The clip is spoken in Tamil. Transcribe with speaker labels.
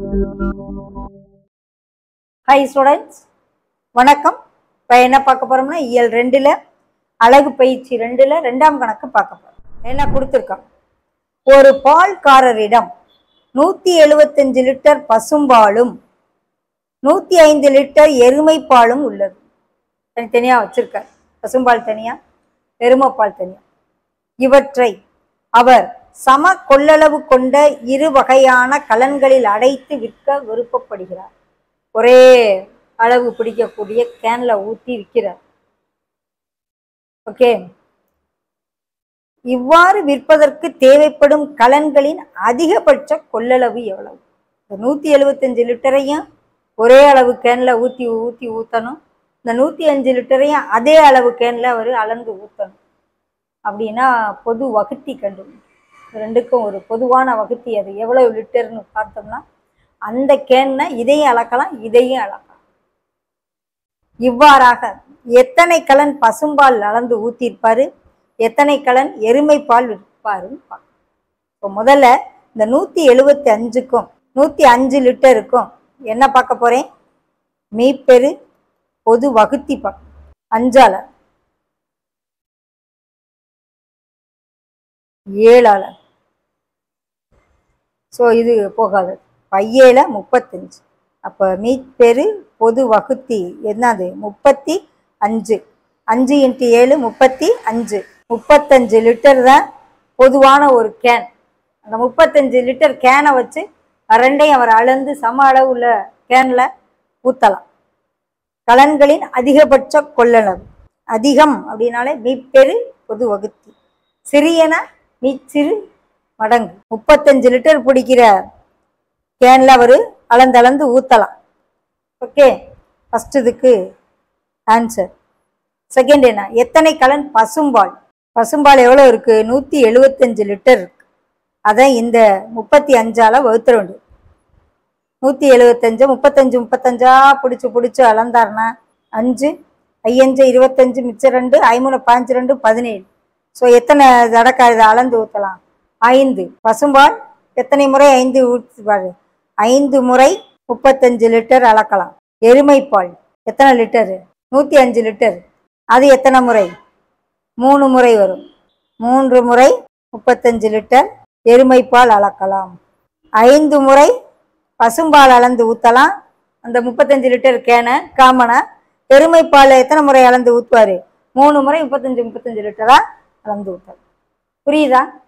Speaker 1: ஹாய் ஸ்டூடெண்ட்ஸ், வணக்கம். இப்போ என்ன பார்க்க போகிறோம்னா இயல் 2ல் அழகு பயிற்சி 2ல் 2ஆம் கணக்கு பார்க்க போகிறோம். என்ன கொடுத்துருக்கோம்? ஒரு பால்காரரிடம் 175 லிட்டர் பசும்பாலும் 105 லிட்டர் எருமை பாலும் உள்ளது. தனித்தனியாக வச்சிருக்கார். பசும்பால் தனியாக, எருமைப்பால் தனியாக. இவற்றை அவர் சம கொள்ளளவு கொண்ட இரு வகையான கலன்களில் அடைத்து விற்க விருப்பப்படுகிறார். ஒரே அளவு பிடிக்கக்கூடிய கேன்ல ஊற்றி விற்கிறார். ஓகே, இவ்வாறு விற்பதற்கு தேவைப்படும் கலன்களின் அதிகபட்ச கொள்ளளவு எவ்வளவு? 175 லிட்டரையும் ஒரே அளவு கேன்ல ஊற்றணும். இந்த 105 லிட்டரையும் அதே அளவு கேன்ல அவர் அளந்து ஊற்றணும். அப்படின்னா பொது வகுத்தி கண்டுபிடிக்கும். ரெண்டுக்கும் ஒரு பொதுவான வகுத்தி. அது எவ்வளவு லிட்டர்னு பார்த்தோம்னா அந்த கேன்னை இதையும் அளக்கலாம், இதையும் அளக்கலாம். இவ்வாறாக எத்தனை கலன் பசும்பால் அளந்து ஊற்றிருப்பாரு, எத்தனை கலன் எருமை பால் விற்பாருன்னு பார்க்கணும். இப்போ முதல்ல இந்த 175க்கும் 105 லிட்டருக்கும் என்ன பார்க்க போறேன்? மீப்பெரு பொது வகுத்தி பார்க்கணும். 5ஆல 7ஆல. ஸோ இது போகாது. 5 35. அப்போ மீப்பெரு பொது வகுத்தி என்னது? 35. 5 × 7 35. 35 லிட்டர் தான் பொதுவான ஒரு கேன். அந்த 35 லிட்டர் கேனை வச்சு ரெண்டையும் அவர் அளந்து சம அளவு உள்ள கேனில் ஊற்றலாம். கலன்களின் அதிகபட்ச கொள்ளளவு. அதிகம் அப்படின்னாலே மீப்பெரு பொது வகுத்தி. சிறியன மீச்சிறு மடங்கு. 35 லிட்டர் பிடிக்கிற கேன்ல அவர் அளந்து ஊற்றலாம். ஓகே, ஃபர்ஸ்ட் இதுக்கு ஆன்சர். செகண்ட் என்ன? எத்தனை கலன் பசும்பால்? பசும்பால் எவ்வளோ இருக்கு? 175 லிட்டர் இருக்கு. அதை இந்த 35ஆல வகுத்துற வேண்டும். 175 35 பிடிச்சு அளந்தாருன்னா 5 5 25 மிச்சம் 2 5 5 2 17. ஸோ எத்தனை தடக்கா இதை அளந்து ஊற்றலாம்? 5. பசும்பால் எத்தனை முறை? 5 ஊற்றுப்பாரு. 5 முறை 35 லிட்டர் அளக்கலாம். எருமைப்பால் எத்தனை லிட்டரு? 105 லிட்டர். அது எத்தனை முறை? 3 முறை வரும். 3 முறை 35 லிட்டர் எருமைப்பால் அளக்கலாம். 5 முறை பசும்பால் அளந்து ஊற்றலாம். அந்த 35 லிட்டர் கேனை காமனை. எருமைப்பால் எத்தனை முறை அளந்து ஊற்றுவார்? 3 முறை 35 லிட்டரா அளந்து ஊற்றாரு. புரியுதா?